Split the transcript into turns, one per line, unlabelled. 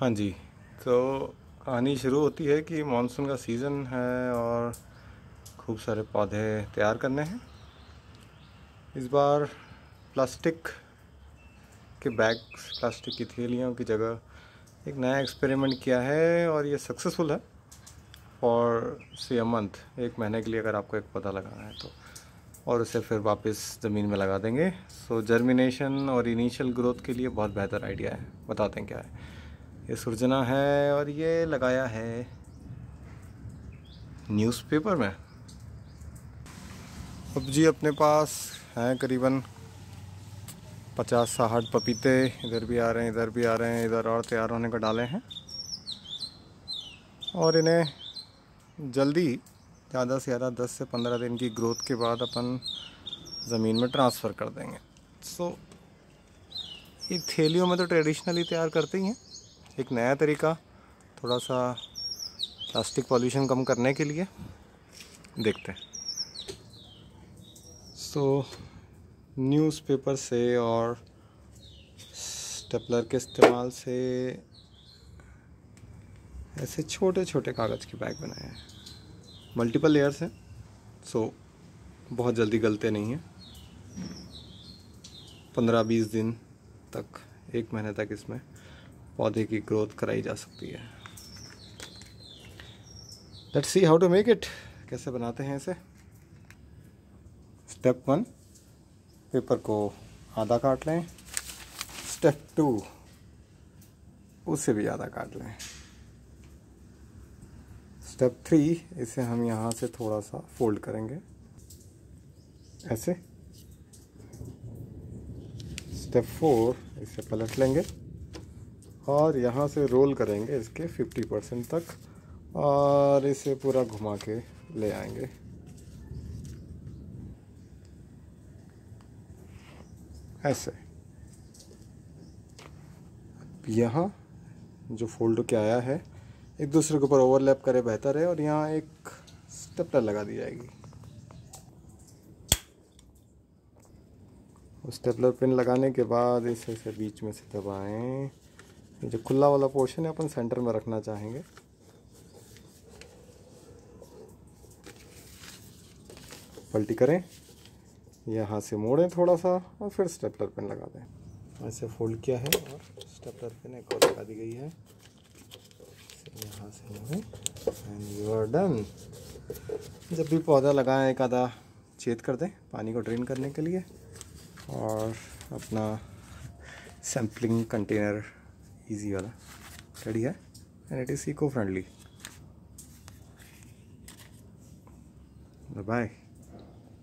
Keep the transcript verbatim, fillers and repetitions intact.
हाँ जी, तो कहानी शुरू होती है कि मानसून का सीज़न है और खूब सारे पौधे तैयार करने हैं। इस बार प्लास्टिक के बैग्स, प्लास्टिक की थैलियों की जगह एक नया एक्सपेरिमेंट किया है और ये सक्सेसफुल है। फॉर सी अ मंथ, एक महीने के लिए अगर आपको एक पौधा लगाना है तो, और उसे फिर वापस ज़मीन में लगा देंगे। सो जर्मिनेशन और इनिशियल ग्रोथ के लिए बहुत बेहतर आइडिया है। बताते हैं क्या है। ये सुरजना है और ये लगाया है न्यूज़पेपर में। अब जी अपने पास हैं करीबन पचास साठ पपीते, इधर भी आ रहे हैं, इधर भी आ रहे हैं, इधर और तैयार होने को डाले हैं और इन्हें जल्दी, ज़्यादा से ज़्यादा दस से पंद्रह दिन की ग्रोथ के बाद अपन ज़मीन में ट्रांसफ़र कर देंगे। सो ये थैलियों में तो ट्रेडिशनली तैयार करते ही हैं। एक नया तरीका, थोड़ा सा प्लास्टिक पॉल्यूशन कम करने के लिए, देखते हैं। सो न्यूज़पेपर से और स्टेपलर के इस्तेमाल से ऐसे छोटे छोटे कागज़ के बैग बनाए हैं। मल्टीपल लेयर्स हैं, सो बहुत जल्दी गलते नहीं हैं। पंद्रह बीस दिन तक, एक महीने तक इसमें पौधे की ग्रोथ कराई जा सकती है। Let's see how to make it. कैसे बनाते हैं इसे। स्टेप वन, पेपर को आधा काट लें। स्टेप टू, उससे भी ज़्यादा काट लें। स्टेप थ्री, इसे हम यहाँ से थोड़ा सा फोल्ड करेंगे ऐसे। स्टेप फोर, इसे पलट लेंगे और यहाँ से रोल करेंगे इसके फिफ्टी परसेंट तक और इसे पूरा घुमा के ले आएंगे ऐसे। यहाँ जो फोल्ड के आया है एक दूसरे के ऊपर ओवरलैप करे बेहतर है और यहाँ एक स्टेपलर लगा दी जाएगी। स्टेपलर पिन लगाने के बाद इसे इसे बीच में से दबाएं। ये जो खुला वाला पोर्शन है अपन सेंटर में रखना चाहेंगे। पलटी करें, यहाँ से मोड़ें थोड़ा सा और फिर स्टेपलर पिन लगा दें। ऐसे फोल्ड किया है और स्टेपलर पिन एक और लगा दी गई है। यहाँ से मोड़ें एंड यू आर डन। जब भी पौधा लगाएं एक आधा छेद कर दें पानी को ड्रेन करने के लिए और अपना सैम्पलिंग कंटेनर इजी वाला रेडी है and it is eco friendly. Bye.